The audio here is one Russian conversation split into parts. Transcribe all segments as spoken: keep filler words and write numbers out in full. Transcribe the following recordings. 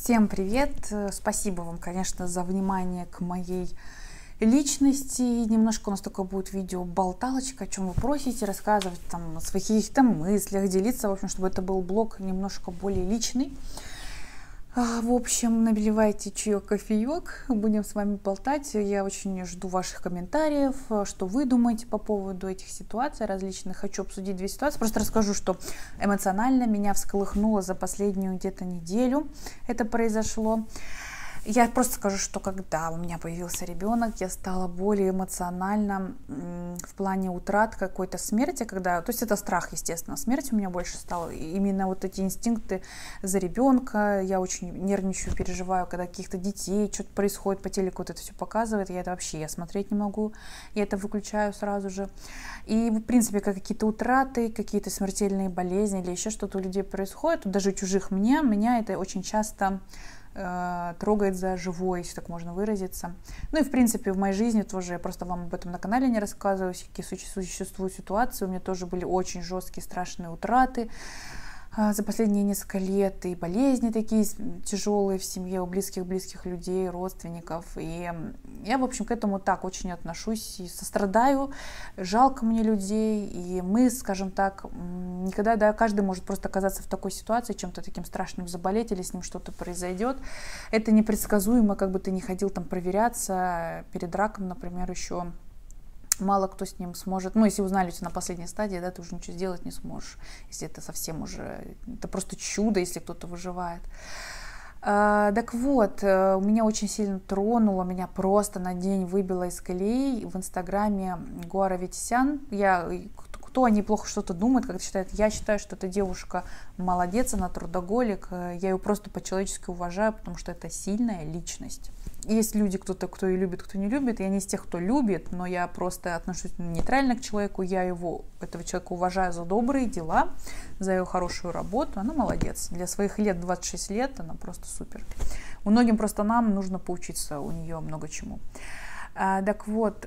Всем привет! Спасибо вам, конечно, за внимание к моей личности. Немножко у нас такое будет видео-болталочка, о чем вы просите, рассказывать там о своих каких-то мыслях, делиться, в общем, чтобы это был блог немножко более личный. В общем, наливайте чаек, кофеек, будем с вами болтать. Я очень жду ваших комментариев, что вы думаете по поводу этих ситуаций различных. Хочу обсудить две ситуации. Просто расскажу, что эмоционально меня всколыхнуло за последнюю где-то неделю. Это произошло. Я просто скажу, что когда у меня появился ребенок, я стала более эмоционально в плане утрат какой-то смерти, когда, то есть это страх, естественно, смерть у меня больше стала, именно вот эти инстинкты за ребенка, я очень нервничаю, переживаю, когда каких-то детей, что-то происходит по телеку, вот это все показывает, я это вообще, я смотреть не могу, я это выключаю сразу же. И, в принципе, как какие-то утраты, какие-то смертельные болезни или еще что-то у людей происходит, даже чужих мне, меня это очень часто трогает за живое, если так можно выразиться. Ну и в принципе в моей жизни тоже, я просто вам об этом на канале не рассказываю, какие существуют ситуации, у меня тоже были очень жесткие, страшные утраты за последние несколько лет, и болезни такие тяжелые в семье у близких-близких людей, родственников. И я, в общем, к этому так очень отношусь и сострадаю, жалко мне людей. И мы, скажем так, никогда, да, каждый может просто оказаться в такой ситуации, чем-то таким страшным заболеть или с ним что-то произойдет. Это непредсказуемо, как бы ты ни ходил там проверяться перед раком, например, еще. Мало кто с ним сможет, ну, если узнали на последней стадии, да, ты уже ничего сделать не сможешь, если это совсем уже, это просто чудо, если кто-то выживает. А, так вот, у меня очень сильно тронуло, меня просто на день выбило из колеи в инстаграме Гуара Ветисян. Я, кто о ней плохо что-то думает, как считает, я считаю, что эта девушка молодец, она трудоголик, я ее просто по-человечески уважаю, потому что это сильная личность. Есть люди, кто-то, кто ее любит, кто не любит. Я не из тех, кто любит, но я просто отношусь нейтрально к человеку. Я его, этого человека уважаю за добрые дела, за ее хорошую работу. Она молодец. Для своих лет, двадцать шесть лет, она просто супер. У многим просто нам нужно поучиться у нее много чему. А, так вот,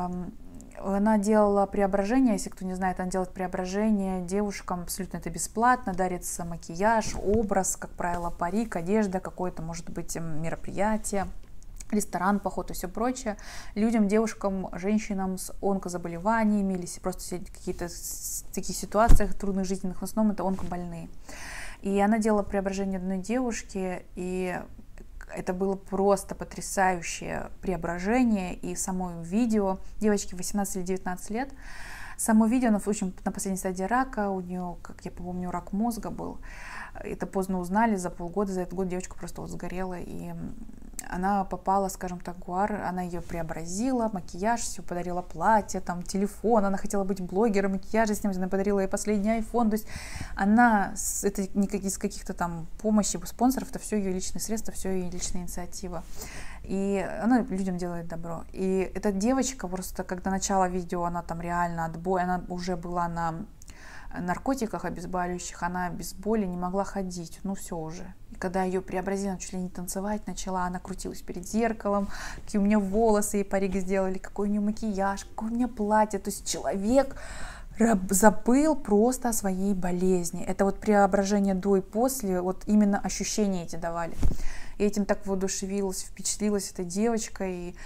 она делала преображение, если кто не знает, она делает преображение девушкам, абсолютно это бесплатно, дарится макияж, образ, как правило, парик, одежда, какое-то, может быть, мероприятие, ресторан, поход и все прочее, людям, девушкам, женщинам с онкозаболеваниями или просто какие-то таких ситуациях трудных жизненных, в основном это онкобольные. И она делала преображение одной девушки, и это было просто потрясающее преображение, и само видео, девочке восемнадцать или девятнадцать лет, само видео, она, в общем, на последней стадии рака, у нее, как я помню, рак мозга был, это поздно узнали, за полгода, за этот год девочка просто вот сгорела, и она попала, скажем так, в Гуар, она ее преобразила, макияж, все, подарила платье, там, телефон, она хотела быть блогером, макияжа с ним, она подарила ей последний айфон, то есть она, это не из каких-то там помощи спонсоров, это все ее личные средства, все ее личная инициатива. И она людям делает добро. И эта девочка просто, когда начало видео, она там реально отбой, она уже была на наркотиках обезболивающих, она без боли не могла ходить, ну все уже. И когда ее преобразили, она чуть ли не танцевать начала, она крутилась перед зеркалом, какие у меня волосы, и парик сделали, какой у нее макияж, какое у меня платье. То есть человек забыл просто о своей болезни. Это вот преображение до и после, вот именно ощущения эти давали. И этим так воодушевилась, впечатлилась эта девочка, и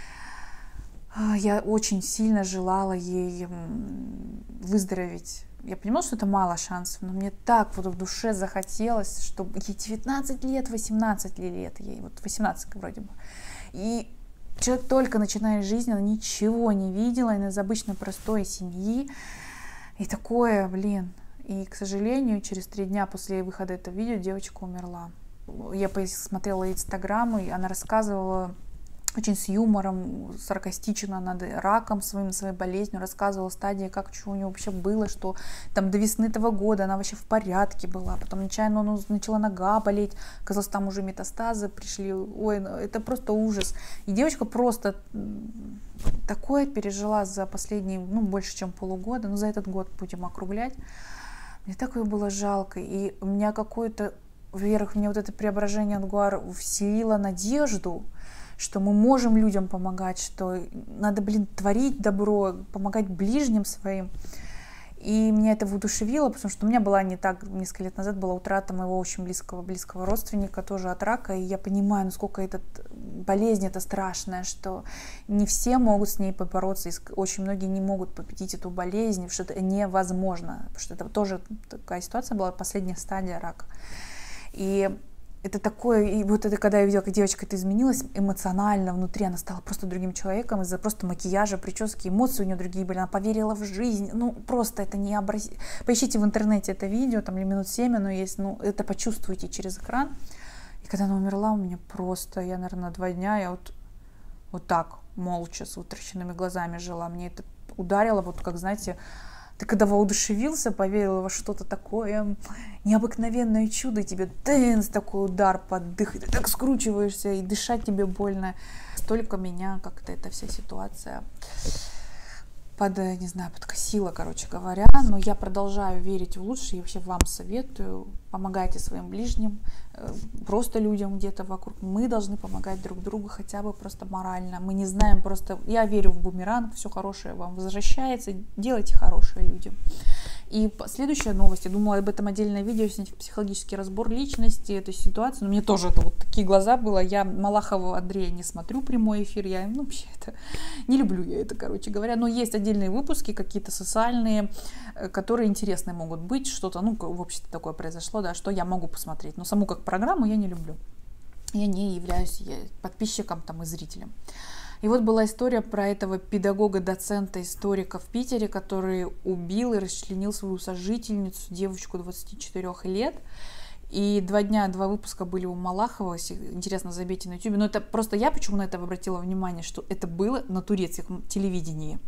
я очень сильно желала ей выздороветь. Я понимала, что это мало шансов, но мне так вот в душе захотелось, чтобы ей девятнадцать лет, восемнадцать лет, ей вот восемнадцать вроде бы. И человек только начинает жизнь, она ничего не видела, она из обычной простой семьи. И такое, блин. И, к сожалению, через три дня после выхода этого видео девочка умерла. Я посмотрела инстаграм, и она рассказывала очень с юмором, саркастично над раком своим, своей болезнью, рассказывала стадии, как что у нее вообще было, что там до весны этого года она вообще в порядке была, потом нечаянно ну, начала нога болеть, оказалось, там уже метастазы пришли, ой, это просто ужас. И девочка просто такое пережила за последние, ну, больше, чем полугода, ну, за этот год будем округлять. Мне так ее было жалко, и у меня какое-то, во-первых, мне вот это преображение от Гуар вселило надежду, что мы можем людям помогать, что надо, блин, творить добро, помогать ближним своим. И меня это воодушевило, потому что у меня была не так, несколько лет назад была утрата моего очень близкого, близкого родственника, тоже от рака, и я понимаю, насколько эта болезнь это страшная, что не все могут с ней побороться, и очень многие не могут победить эту болезнь, что это невозможно, потому что это тоже такая ситуация была, последняя стадия рака. И это такое, и вот это, когда я видела, как девочка это изменилась эмоционально внутри, она стала просто другим человеком из-за просто макияжа, прически, эмоции у нее другие были, она поверила в жизнь, ну просто это не образ... Поищите в интернете это видео, там или минут семь оно есть, ну это почувствуйте через экран. И когда она умерла, у меня просто, я, наверное, два дня, я вот, вот так, молча, с вытращенными глазами жила, мне это ударило, вот как, знаете, ты когда воодушевился, поверил во что-то такое необыкновенное чудо, тебе тынц, такой удар под дых, ты так скручиваешься, и дышать тебе больно. Столько меня как-то эта вся ситуация под, не знаю, подкосила, короче говоря. Но я продолжаю верить в лучшее, и вообще вам советую, помогайте своим ближним, просто людям где-то вокруг. Мы должны помогать друг другу хотя бы просто морально. Мы не знаем просто... Я верю в бумеранг, все хорошее вам возвращается. Делайте хорошее людям. И следующая новость, я думала об этом отдельное видео снять, психологический разбор личности, этой ситуации, но мне тоже это вот такие глаза было, я Малахова Андрея не смотрю прямой эфир, я, ну, вообще это, не люблю я это, короче говоря, но есть отдельные выпуски, какие-то социальные, которые интересные могут быть, что-то, ну, в общем-то такое произошло, да, что я могу посмотреть, но саму как программу я не люблю, я не являюсь я подписчиком там и зрителем. И вот была история про этого педагога, доцента, историка в Питере, который убил и расчленил свою сожительницу, девочку двадцати четырёх лет. И два дня, два выпуска были у Малахова, интересно, забейте на ютубе. Но это просто я почему на это обратила внимание, что это было на турецком телевидении.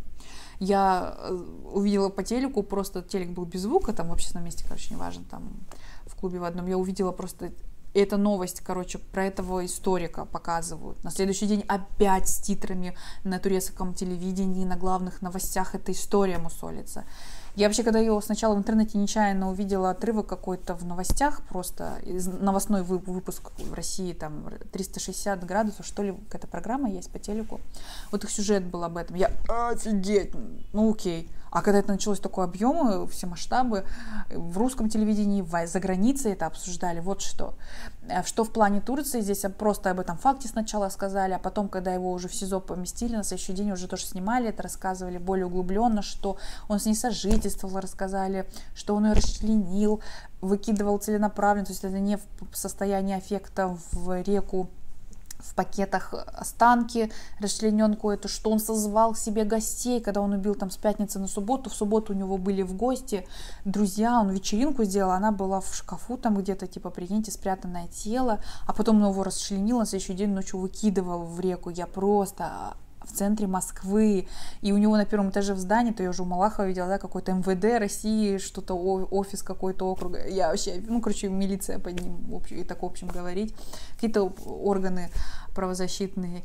Я увидела по телеку, просто телек был без звука, там в общественном месте, короче, неважно, там в клубе в одном. Я увидела просто... Эта новость, короче, про этого историка показывают. На следующий день опять с титрами на турецком телевидении, на главных новостях эта история мусолится. Я вообще, когда ее сначала в интернете нечаянно увидела отрывок какой-то в новостях, просто новостной выпуск в России, там триста шестьдесят градусов, что ли, какая-то программа есть по телеку. Вот их сюжет был об этом. Я офигеть, ну окей. А когда это началось такой объем, все масштабы, в русском телевидении, за границей это обсуждали. Вот что. Что в плане Турции, здесь просто об этом факте сначала сказали, а потом, когда его уже в СИЗО поместили, на следующий день уже тоже снимали, это рассказывали более углубленно, что он с ней сожительствовал, рассказали, что он ее расчленил, выкидывал целенаправленно, то есть это не в состоянии аффекта в реку, в пакетах останки, расчлененку эту, что он созвал себе гостей, когда он убил там с пятницы на субботу, в субботу у него были в гости друзья, он вечеринку сделал, она была в шкафу там где-то, типа, прикиньте, спрятанное тело, а потом он его расчленил, на следующий день ночью выкидывал в реку. Я просто... в центре Москвы, и у него на первом этаже в здании, то я уже у Малахова видела, да, какой-то эм вэ дэ России, что-то, офис какой-то округа, я вообще, ну, короче, милиция под ним, в общем, и так в общем говорить, какие-то органы правозащитные.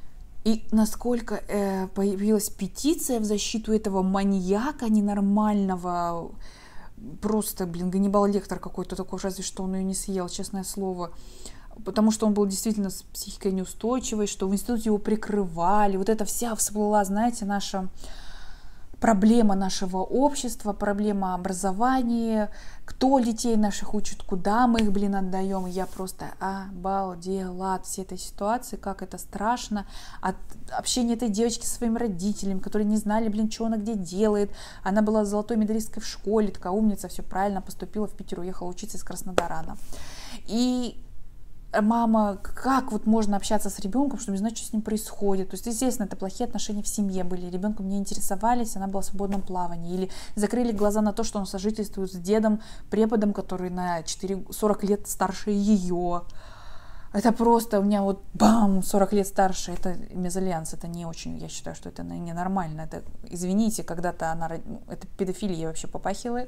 И насколько э, появилась петиция в защиту этого маньяка ненормального, просто, блин, Ганнибал Лектор какой-то такой, разве что он ее не съел, честное слово, потому что он был действительно с психикой неустойчивой, что в институте его прикрывали. Вот это вся всплыла, знаете, наша проблема нашего общества, проблема образования, кто детей наших учит, куда мы их, блин, отдаем. Я просто обалдела от всей этой ситуации, как это страшно, от общения этой девочки со своими родителями, которые не знали, блин, что она где делает. Она была золотой медалисткой в школе, такая умница, все правильно, поступила в Питер, уехала учиться из Краснодара. И мама, как вот можно общаться с ребенком, чтобы не знать, что с ним происходит. То есть, естественно, это плохие отношения в семье были. Ребенком не интересовались, она была в свободном плавании. Или закрыли глаза на то, что он сожительствует с дедом, преподом, который на четыре, сорок лет старше ее. Это просто у меня вот бам, сорок лет старше. Это мезальянс, это не очень, я считаю, что это ненормально. Это, извините, когда-то она, это педофилия вообще попахивает.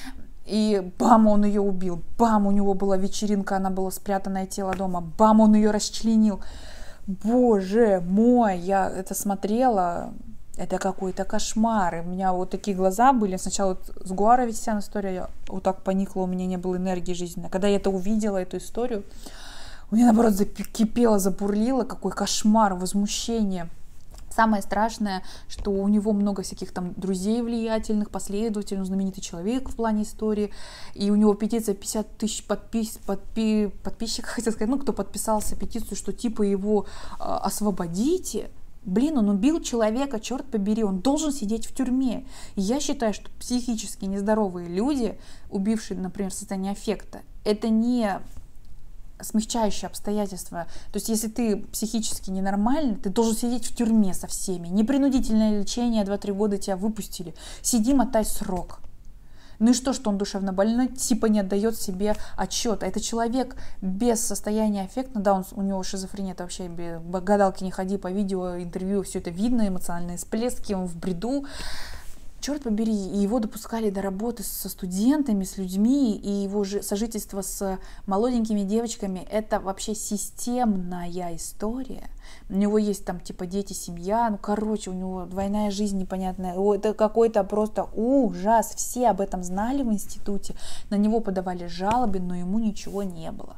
И бам, он ее убил, бам, у него была вечеринка, она была спрятанное тело дома, бам, он ее расчленил. Боже мой, я это смотрела, это какой-то кошмар. И у меня вот такие глаза были. Сначала вот с Гуара ведь вся история, я вот так поникла, у меня не было энергии жизненной. Когда я это увидела, эту историю, у меня наоборот закипело, забурлило, какой кошмар, возмущение. Самое страшное, что у него много всяких там друзей влиятельных, последователей, он знаменитый человек в плане истории, и у него петиция пятьдесят тысяч подпис, подпи, подписчиков, хотел сказать, ну, кто подписался петицию, что типа его э, освободите. Блин, он убил человека, черт побери, он должен сидеть в тюрьме. И я считаю, что психически нездоровые люди, убившие, например, в состоянии аффекта, это не смягчающее обстоятельство. То есть, если ты психически ненормальный, ты должен сидеть в тюрьме со всеми. Непринудительное лечение, два-три года тебя выпустили. Сиди, мотай срок. Ну и что, что он душевно больной, типа не отдает себе отчет. А это человек без состояния аффекта, да, он, у него шизофрения, это вообще без гадалки не ходи, по видео, интервью, все это видно, эмоциональные всплески, он в бреду. Черт побери, и его допускали до работы со студентами, с людьми, и его же сожительство с молоденькими девочками — это вообще системная история. У него есть там типа дети, семья, ну короче, у него двойная жизнь непонятная. О, это какой-то просто ужас. Все об этом знали в институте, на него подавали жалобы, но ему ничего не было.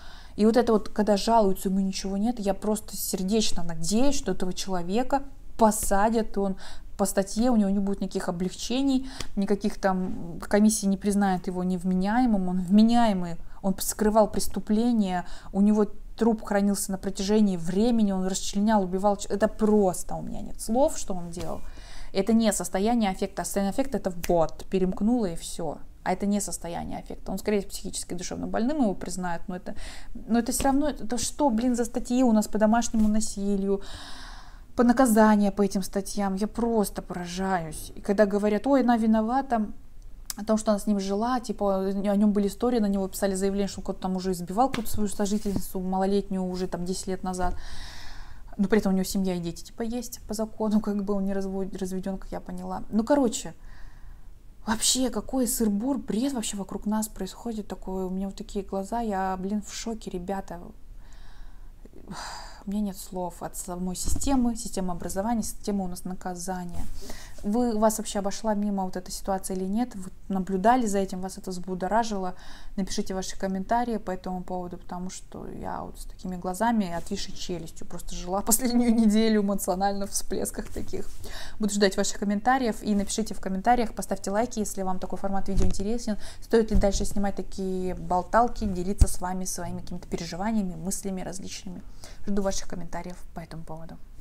И вот это вот, когда жалуются, ему ничего нет, я просто сердечно надеюсь, что этого человека посадят, и он по статье, у него не будет никаких облегчений, никаких там, комиссии не признают его невменяемым, он вменяемый, он скрывал преступления, у него труп хранился на протяжении времени, он расчленял, убивал, это просто, у меня нет слов, что он делал. Это не состояние аффекта, а состояние аффекта — это вот, перемкнуло и все. А это не состояние аффекта. Он скорее психически душевно больным, его признают, но это, но это все равно, это что, блин, за статьи у нас по домашнему насилию, по наказанию по этим статьям, я просто поражаюсь. И когда говорят, ой, она виновата о том, что она с ним жила, типа о нем были истории, на него писали заявление, что кто-то там уже избивал какую-то свою сожительницу малолетнюю уже там десять лет назад, но при этом у него семья и дети типа есть по закону, как бы он не разведен, как я поняла. Ну, короче, вообще, какой сыр-бур, бред вообще вокруг нас происходит такое, у меня вот такие глаза, я, блин, в шоке, ребята. У меня нет слов от самой системы, системы образования, системы у нас наказания. Вы, вас вообще обошла мимо вот эта ситуация или нет? Вы наблюдали за этим, вас это взбудоражило? Напишите ваши комментарии по этому поводу, потому что я вот с такими глазами и отвисшей челюстью просто жила последнюю неделю эмоционально в всплесках таких. Буду ждать ваших комментариев, и напишите в комментариях, поставьте лайки, если вам такой формат видео интересен. Стоит ли дальше снимать такие болталки, делиться с вами своими какими-то переживаниями, мыслями различными. Жду ваших комментариев по этому поводу.